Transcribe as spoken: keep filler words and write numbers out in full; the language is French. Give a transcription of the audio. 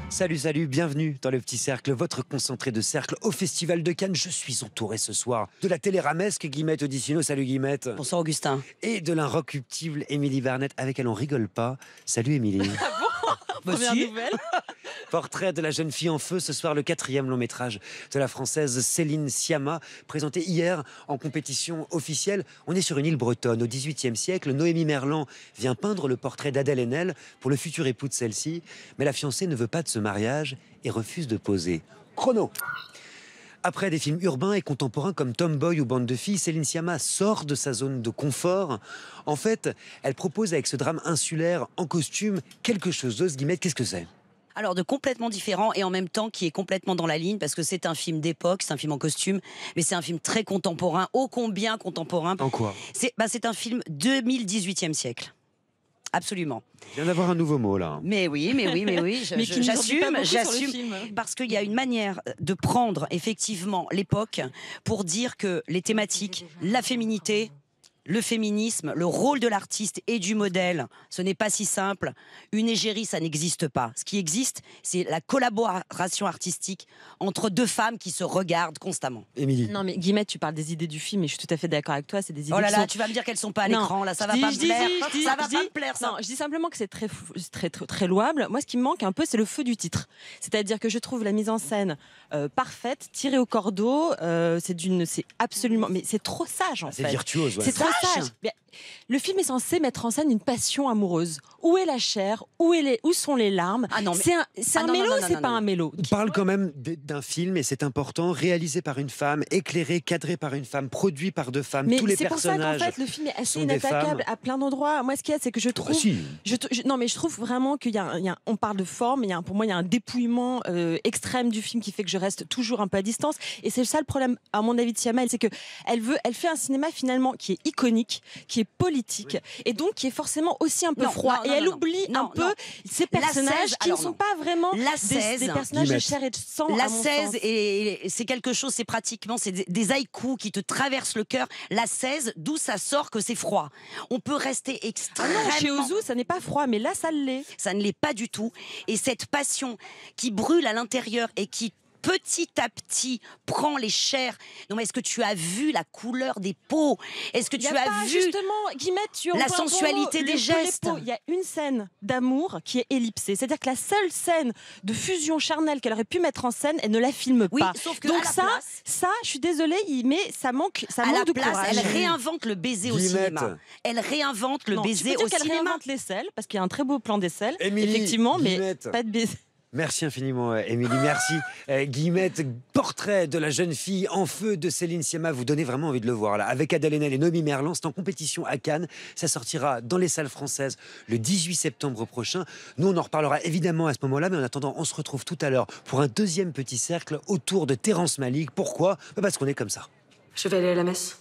Salut, salut, bienvenue dans le Petit Cercle, votre concentré de cercle au Festival de Cannes. Je suis entouré ce soir de la téléramesque Guillemette Odissino. Salut Guillemette. Bonsoir Augustin. Et de l'inrecuptible Émilie Barnett, avec elle on rigole pas. Salut Émilie. Ah bon? Première nouvelle. Portrait de la jeune fille en feu, ce soir le quatrième long métrage de la française Céline Sciamma, présenté hier en compétition officielle. On est sur une île bretonne au dix-huitième siècle. Noémie Merlan vient peindre le portrait d'Adèle Haenel pour le futur époux de celle-ci. Mais la fiancée ne veut pas de ce mariage et refuse de poser. Chrono. Après des films urbains et contemporains comme Tomboy ou Bande de filles, Céline Sciamma sort de sa zone de confort. En fait, elle propose avec ce drame insulaire en costume quelque chose d'autre. Guillemette, qu'est-ce que c'est ? Alors de complètement différent et en même temps qui est complètement dans la ligne parce que c'est un film d'époque, c'est un film en costume, mais c'est un film très contemporain, ô combien contemporain. En quoi ? C'est bah, c'est un film deux mille dix-huitième siècle. Absolument. Je viens d'avoir un nouveau mot là. Mais oui, mais oui, mais oui, je- Mais je- qui nous en dit pas j'assume, beaucoup sur le j'assume, film. parce qu'il y a une manière de prendre effectivement l'époque pour dire que les thématiques, la féminité, le féminisme, le rôle de l'artiste et du modèle, ce n'est pas si simple. Une égérie, ça n'existe pas. Ce qui existe, c'est la collaboration artistique entre deux femmes qui se regardent constamment. Émilie. Non mais Guillemette, tu parles des idées du film et je suis tout à fait d'accord avec toi, c'est des idées Oh là qui là, sont... tu vas me dire qu'elles sont pas à Non, l'écran, là, ça je va dis- pas je me dis- plaire. je dis- Ça va je pas dis- me plaire, ça. Non, je dis simplement que c'est très, fou- très, très, très louable. Moi, ce qui me manque un peu, c'est le feu du titre. C'est-à-dire que je trouve la mise en scène euh, parfaite, tirée au cordeau. euh, c'est d'une, c'est absolument, mais c'est trop sage en C'est fait. virtuose. Ouais. C'est trop Sage. sage. Mais le film est censé mettre en scène une passion amoureuse. Où est la chair? Où, est les, où sont les larmes? Ah non, mais- C'est un, c'est Ah un non, non, mélo, non, non, c'est non, pas non. un mélo. On parle quand même d- d'un film, et c'est important, réalisé par une femme, éclairé, cadré par une femme, produit par deux femmes. Mais Tous les c'est pour ça qu'en personnages. fait le film est assez sont des inattaquable femmes. à plein d'endroits. Moi, ce qu'il y a, c'est que je Ah, trouve, si. je, t- je- non mais je trouve vraiment qu'il y a, un- il y a un- on parle de forme, mais il y a un- pour moi il y a un dépouillement euh, extrême du film qui fait que je reste toujours un peu à distance. Et c'est ça le problème, à mon avis, de Sciamma, c'est que elle veut, elle fait un cinéma finalement qui est iconique, qui est politique, et donc qui est forcément aussi un peu Non, froid. non, et non, elle non, oublie non, un non. peu ces La personnages seize, qui alors ne sont non. pas vraiment La des, seize, des personnages de Guillemette. chair et de sang. La à mon seize, sens. et c'est quelque chose, c'est pratiquement c'est des, des haïkus qui te traversent le cœur. La seize, d'où ça sort que c'est froid. On peut rester Ah extrêmement... non, chez Ozu, ça n'est pas froid, mais là, ça l'est. Ça ne l'est pas du tout. Et cette passion qui brûle à l'intérieur et qui petit à petit prend les chairs. Non, mais est-ce que tu as vu la couleur des peaux? Est-ce que Il tu y a as pas, vu justement, Guillemette, tu la emploies un bon sensualité mot, des le- les gestes? peaux. Il y a une scène d'amour qui est ellipsée. C'est-à-dire que la seule scène de fusion charnelle qu'elle aurait pu mettre en scène, elle ne la filme Oui, pas. sauf que Donc à la ça, place, ça, je suis désolée, il- mais ça manque, ça à manque la de place, courage. elle réinvente le baiser au Guillemette. cinéma. Elle réinvente le Non, tu baiser peux dire au qu'elle cinéma. réinvente l'aisselle, parce qu'il y a un très beau plan d'aisselle, Émilie, effectivement, mais Guillemette. pas de baiser. Merci infiniment, euh, Émilie. Merci. Euh, Guillemette, portrait de la jeune fille en feu de Céline Sciamma. Vous donnez vraiment envie de le voir là. Avec Adèle Haenel et Noémie Merlan, c'est en compétition à Cannes. Ça sortira dans les salles françaises le dix-huit septembre prochain. Nous, on en reparlera évidemment à ce moment-là. Mais en attendant, on se retrouve tout à l'heure pour un deuxième petit cercle autour de Terrence Malick. Pourquoi ? Parce qu'on est comme ça. Je vais aller à la messe.